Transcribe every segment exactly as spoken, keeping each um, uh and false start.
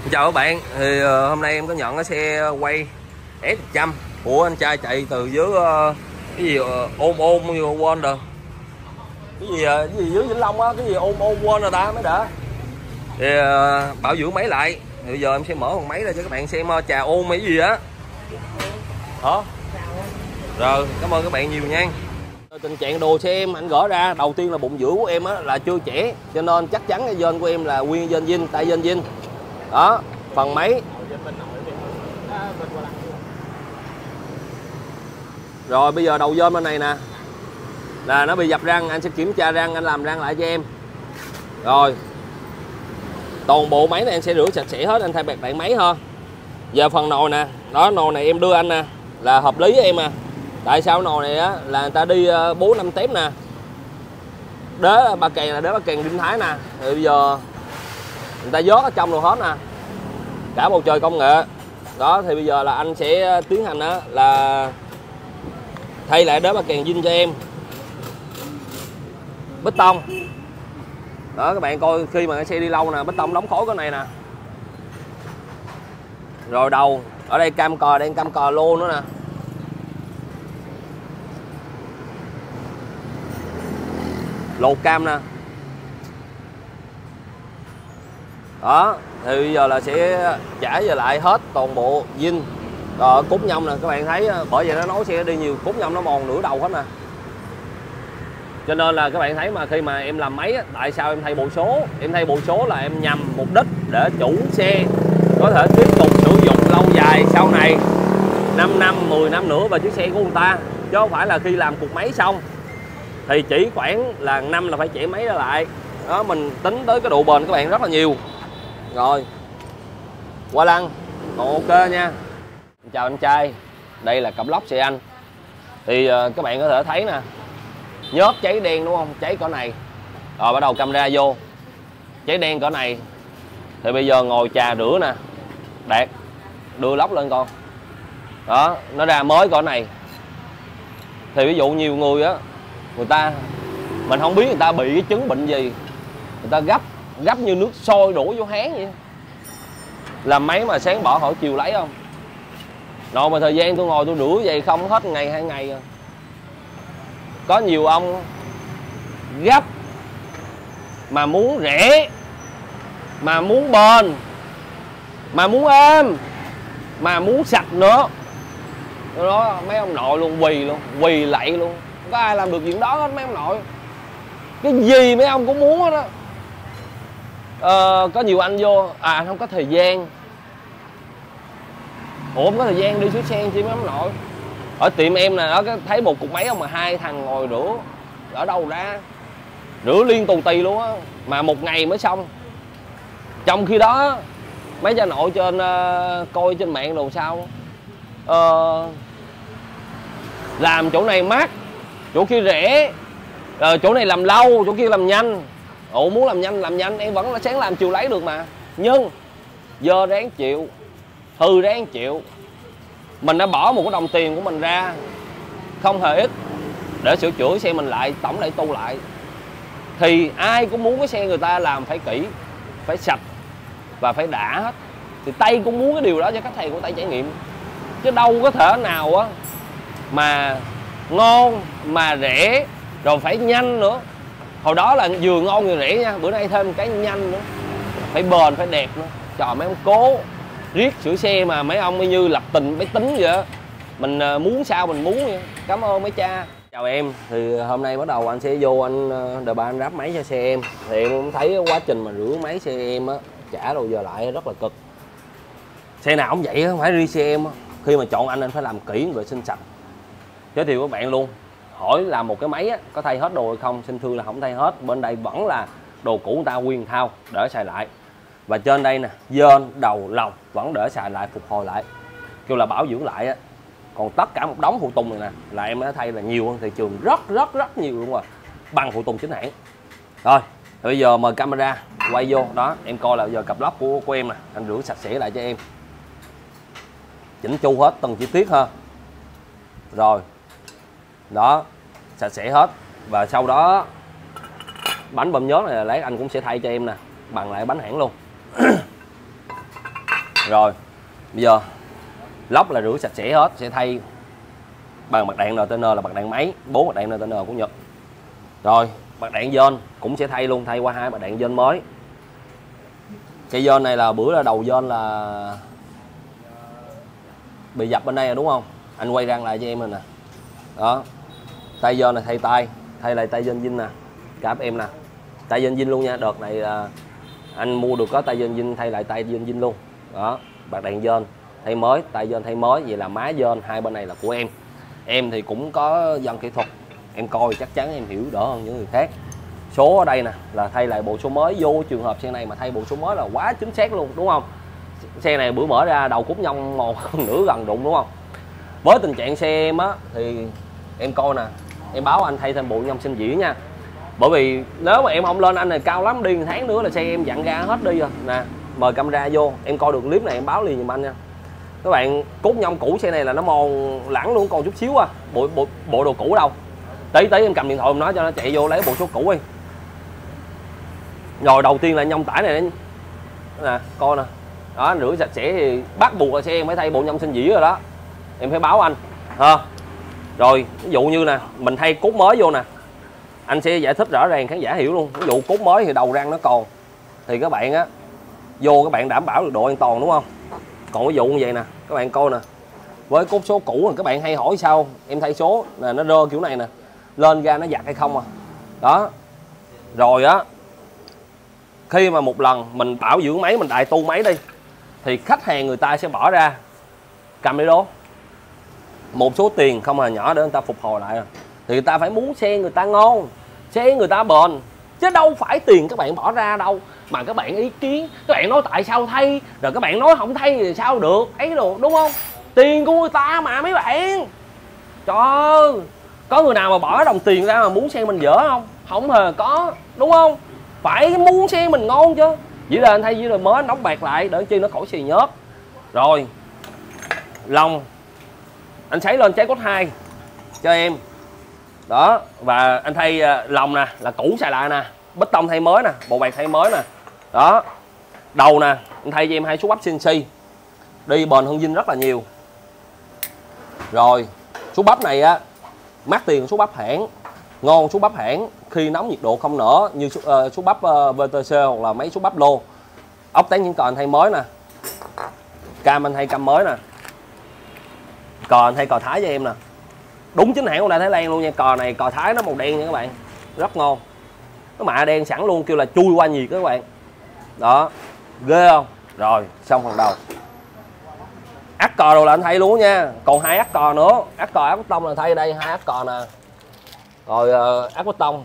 Chào các bạn, thì uh, hôm nay em có nhận cái xe quay S một trăm của anh trai chạy từ dưới uh, cái gì uh, ôm ôm quên rồi cái gì uh, cái gì dưới Vĩnh Long á, cái gì ôm ôm quên rồi ta mới đỡ. Thì uh, bảo dưỡng máy lại, thì bây giờ em sẽ mở con máy ra cho các bạn xem uh, trà ôn mấy gì á. Hả? Rồi, cảm ơn các bạn nhiều nha. Tình trạng đồ xe em anh gỡ ra, đầu tiên là bụng giữa của em á là chưa trẻ, cho nên chắc chắn cái dên của em là nguyên dên zin, tay dên zin. Đó, phần máy. Rồi bây giờ đầu dên bên này nè là nó bị dập răng, anh sẽ kiểm tra răng, anh làm răng lại cho em. Rồi toàn bộ máy này anh sẽ rửa sạch sẽ hết, anh thay bạc đạn máy thôi. Giờ phần nồi nè, đó nồi này em đưa anh nè là hợp lý với em à. Tại sao nồi này á là người ta đi bốn năm tém nè, đế ba kèn là đế ba kèn Đinh Thái nè, thì bây giờ người ta vót ở trong rồi hết nè, cả bầu trời công nghệ. Đó thì bây giờ là anh sẽ tiến hành á là thay lại đế ba kèn zin cho em, bê tông. Đó các bạn coi khi mà cái xe đi lâu nè, bê tông đóng khối cái này nè. Rồi đầu ở đây cam cờ, đang cam cờ lô nữa nè. Lột cam nè. Đó thì bây giờ là sẽ trả về lại hết toàn bộ zin. Rồi cút nhông nè, các bạn thấy bởi vậy nó nói xe đi nhiều cút nhông nó mòn nửa đầu hết nè. Cho nên là các bạn thấy mà khi mà em làm máy á, tại sao em thay bộ số? Em thay bộ số là em nhằm mục đích để chủ xe có thể tiếp tục sử dụng lâu dài sau này, năm năm, mười năm nữa và chiếc xe của người ta, chứ không phải là khi làm cục máy xong thì chỉ khoảng là năm là phải chạy máy ra lại. Đó, mình tính tới cái độ bền các bạn rất là nhiều. Rồi qua lăng còn ok nha. Chào anh trai, đây là cặp lốc xe anh. Thì uh, các bạn có thể thấy nè, nhớt cháy đen đúng không, cháy cỡ này. Rồi bắt đầu camera vô, cháy đen cỡ này. Thì bây giờ ngồi chà rửa nè, đạt đưa lốc lên con. Đó, nó ra mới cỡ này. Thì ví dụ nhiều người á, người ta mình không biết người ta bị cái chứng bệnh gì, người ta gấp gấp như nước sôi đổ vô háng vậy. Làm máy mà sáng bỏ hỏi chiều lấy không. Rồi mà thời gian tôi ngồi tôi rửa vậy không hết ngày hai ngày rồi. Có nhiều ông gấp mà muốn rẻ, mà muốn bền, mà muốn êm, mà muốn sạch nữa. Đó mấy ông nội luôn, quỳ luôn, quỳ lạy luôn. Không có ai làm được chuyện đó hết mấy ông nội. Cái gì mấy ông cũng muốn hết đó. Ờ, có nhiều anh vô, à anh không có thời gian. Ủa không có thời gian đi sửa xe chi mấy ông nội. Ở tiệm em nè, đó thấy một cục máy không mà hai thằng ngồi rửa. Ở đâu ra? Rửa liên tù tì luôn á, mà một ngày mới xong. Trong khi đó mấy cha nội trên uh, coi trên mạng đồ sao uh, làm chỗ này mắc, chỗ kia rẻ, uh, chỗ này làm lâu, chỗ kia làm nhanh. Ủa muốn làm nhanh làm nhanh em vẫn là sáng làm chiều lấy được mà. Nhưng giờ ráng chịu, hư ráng chịu. Mình đã bỏ một cái đồng tiền của mình ra không hề ít để sửa chữa xe mình lại, tổng lại tu lại. Thì ai cũng muốn cái xe người ta làm phải kỹ, phải sạch và phải đã hết. Thì Tây cũng muốn cái điều đó cho khách hàng của Tây trải nghiệm. Chứ đâu có thể nào á mà ngon mà rẻ rồi phải nhanh nữa. Hồi đó là vừa ngon vừa rẻ nha, bữa nay thêm cái nhanh nữa, phải bền phải đẹp nữa. Trời mấy ông cố riết sửa xe mà mấy ông như lập tình máy tính vậy á. Mình muốn sao mình muốn vậy. Cảm ơn mấy cha. Chào em, thì hôm nay bắt đầu anh sẽ vô anh đợi bà anh ráp máy cho xe em. Thì em cũng thấy quá trình mà rửa máy xe em á, trả đồ giờ lại rất là cực. Xe nào cũng vậy á, không phải riêng xe em á. Khi mà chọn anh anh phải làm kỹ vệ sinh sạch. Giới thiệu các bạn luôn, hỏi làm một cái máy á, có thay hết đồ hay không? Xin thưa là không thay hết. Bên đây vẫn là đồ cũ người ta nguyên thao để xài lại. Và trên đây nè, dên, đầu, lòng vẫn để xài lại, phục hồi lại, kêu là bảo dưỡng lại á. Còn tất cả một đống phụ tùng này nè là em đã thay là nhiều hơn thị trường rất rất rất nhiều luôn rồi, bằng phụ tùng chính hãng. Rồi thì bây giờ mời camera quay vô đó, em coi là giờ cặp lốc của của em nè, anh rửa sạch sẽ lại cho em, chỉnh chu hết từng chi tiết ha. Rồi đó, sạch sẽ hết. Và sau đó bánh bơm nhớt này là lấy anh cũng sẽ thay cho em nè, bằng lại bánh hãng luôn. Rồi bây giờ lốc là rửa sạch sẽ hết, sẽ thay bằng bạc đạn en tê en là bạc đạn máy, bốn bạc đạn en tê en của Nhật. Rồi bạc đạn dên cũng sẽ thay luôn, thay qua hai bạc đạn dên mới. Cây dên này là bữa là đầu dên là bị dập bên đây rồi đúng không? Anh quay răng lại cho em rồi nè. Đó. Tay dên này thay tay, thay lại tay dên zin nè. Các em nè. Tay dên zin luôn nha, đợt này là anh mua được có tay dên zin thay lại tay dên zin luôn. Đó, bạc đạn dên thay mới, tay dên thay mới, vậy là má dên hai bên này là của em. Em thì cũng có dân kỹ thuật, em coi chắc chắn em hiểu đỡ hơn những người khác. Số ở đây nè là thay lại bộ số mới, vô trường hợp xe này mà thay bộ số mới là quá chính xác luôn đúng không? Xe này bữa mở ra đầu cút nhông một nửa gần đụng đúng không? Với tình trạng xe em á thì em coi nè, em báo anh thay thêm bộ nhông sinh dĩa nha. Bởi vì nếu mà em không lên anh này cao lắm, đi một tháng nữa là xe em dặn ra hết đi rồi nè. Mời camera vô, em coi được clip này em báo liền giùm anh nha. Các bạn, cốt nhông cũ xe này là nó mòn lẳng luôn, còn chút xíu à. Bộ bộ, bộ đồ cũ đâu. Tí tí em cầm điện thoại em nói cho nó chạy vô lấy bộ số cũ đi. Rồi đầu tiên là nhông tải này nè, coi nè. Đó, anh rửa sạch sẽ thì bắt buộc là xe em phải thay bộ nhông sinh dĩa rồi đó. Em phải báo anh. Ha. Rồi, ví dụ như nè, mình thay cốt mới vô nè. Anh sẽ giải thích rõ ràng khán giả hiểu luôn. Ví dụ cốt mới thì đầu răng nó còn thì các bạn á vô các bạn đảm bảo được độ an toàn đúng không? Còn ví dụ như vậy nè, các bạn coi nè. Với cốt số cũ thì các bạn hay hỏi sao em thay số nè, nó rơ kiểu này nè, lên ra nó giặt hay không à. Đó. Rồi á, khi mà một lần mình bảo dưỡng máy, mình đại tu máy đi thì khách hàng người ta sẽ bỏ ra cầm đi đố một số tiền không hề nhỏ để người ta phục hồi lại. Thì người ta phải muốn xe người ta ngon, xe người ta bền, chứ đâu phải tiền các bạn bỏ ra đâu mà các bạn ý kiến, các bạn nói tại sao thay, rồi các bạn nói không thay thì sao được ấy được đúng không? Tiền của người ta mà mấy bạn. Trời ơi, có người nào mà bỏ đồng tiền ra mà muốn xe mình dở không? Không hề có, đúng không? Phải muốn xe mình ngon chứ. Chỉ là anh thay chỉ là mới nóng bạc lại để chi nó khỏi xì nhớt. Rồi lòng anh sấy lên trái cốt hai cho em. Đó, và anh thay lòng nè là cũ xài lại nè, bê tông thay mới nè, bộ bạc thay mới nè. Đó. Đầu nè, anh thay cho em hai số bắp xê en xê. Đi bền hơn zin rất là nhiều. Rồi, số bắp này á mắc tiền số bắp hãng, ngon số bắp hãng, khi nóng nhiệt độ không nở như số, uh, số bắp uh, vê tê xê hoặc là mấy số bắp lô. Ốc tán những cò anh thay mới nè. Cam anh thay cam mới nè. Cò anh thay cò Thái cho em nè. Đúng chính hãng của Đài Thái Lan luôn nha. Cò này cò Thái nó màu đen nha các bạn, rất ngon. Nó mạ đen sẵn luôn, kêu là chui qua nhiệt các bạn. Đó, ghê không? Rồi, xong phần đầu. Ác cò rồi là anh thay luôn nha. Còn hai ác cò nữa, ác cò ác bê tông là thay đây, hai ác cò nè. Rồi uh, ác bê tông.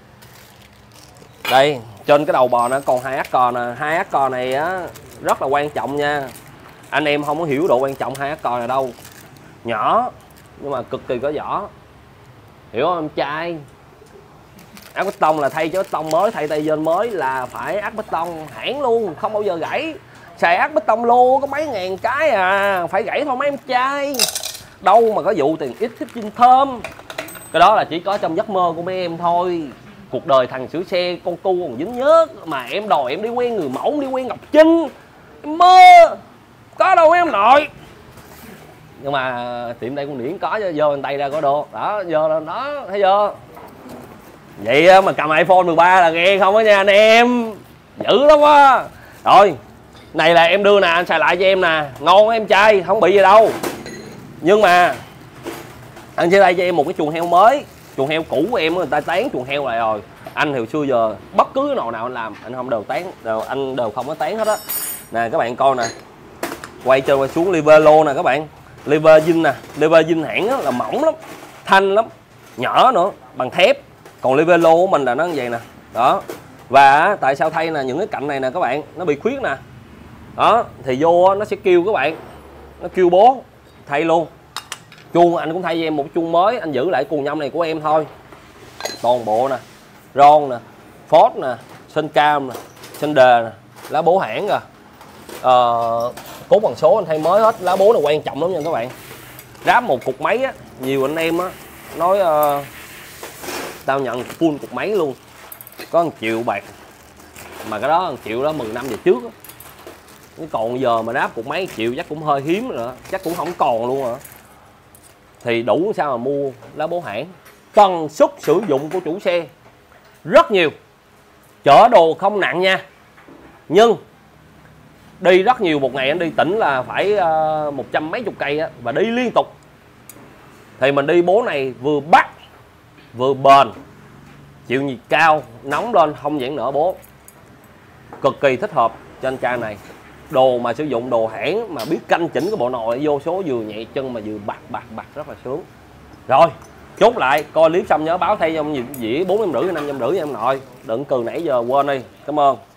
Đây, trên cái đầu bò nó còn hai ác cò nè. Hai ác cò này á rất là quan trọng nha. Anh em không có hiểu độ quan trọng hai ác cò này đâu. Nhỏ nhưng mà cực kỳ có vỏ. Hiểu không em trai? Ác bê tông là thay cho bê tông mới, thay tay dên mới là phải ác bê tông hãng luôn, không bao giờ gãy. Xài ác bê tông lô có mấy ngàn cái à, phải gãy thôi mấy em trai. Đâu mà có vụ tiền ít thích chinh thơm. Cái đó là chỉ có trong giấc mơ của mấy em thôi. Cuộc đời thằng sửa xe con tu còn dính nhớt mà em đòi em đi quen người mẫu, đi quen Ngọc Trinh. Em mơ. Có đâu em nội. Nhưng mà tiệm đây con điển có chứ, vô tay ra có đồ. Đó, vô lên đó, thấy chưa? Vậy mà cầm iPhone mười ba là nghe không á nha anh em. Dữ lắm á. Rồi, này là em đưa nè, anh xài lại cho em nè. Ngon em trai, không bị gì đâu. Nhưng mà anh sẽ đây cho em một cái chuồng heo mới. Chuồng heo cũ của em người ta tán chuồng heo lại rồi. Anh hồi xưa giờ bất cứ cái nồi nào anh làm anh không đều tán, đều, anh đều không có tán hết á. Nè các bạn coi nè. Quay trên quay xuống liver lô nè các bạn. Liver zin nè, liver zin hãng là mỏng lắm, thanh lắm, nhỏ nữa, bằng thép. Còn liver lô của mình là nó như vậy nè. Đó. Và tại sao thay nè, những cái cạnh này nè các bạn, nó bị khuyết nè. Đó, thì vô nó sẽ kêu các bạn. Nó kêu bố thay luôn. Chuông anh cũng thay cho em một chuông mới, anh giữ lại cuồng nhông này của em thôi. Toàn bộ nè, ron nè, Ford nè, sên cam nè, sên đề nè, lá bố hãng rồi. Ờ, cốt bằng số anh thay mới hết, lá bố là quan trọng lắm nha các bạn. Ráp một cục máy á, nhiều anh em á nói uh, tao nhận full cục máy luôn, có một triệu bạc, mà cái đó một triệu đó mười năm về trước á. Chứ còn giờ mà đáp cục mấy triệu chắc cũng hơi hiếm rồi đó. Chắc cũng không còn luôn rồi. Thì đủ sao mà mua lá bố hãng. Tần suất sử dụng của chủ xe rất nhiều. Chở đồ không nặng nha. Nhưng đi rất nhiều, một ngày anh đi tỉnh là phải uh, một trăm mấy chục cây á, và đi liên tục. Thì mình đi bố này vừa bắt vừa bền, chịu nhiệt cao, nóng lên không giãn nở bố. Cực kỳ thích hợp cho anh trai này. Đồ mà sử dụng đồ hãng mà biết canh chỉnh cái bộ nồi vô số vừa nhẹ chân mà vừa bạc bạc bạc rất là sướng. Rồi, chốt lại, coi clip xong nhớ báo thay cho dĩa bốn trăm rưỡi năm trăm rưỡi em nội. Đừng cừ nãy giờ quên đi. Cảm ơn.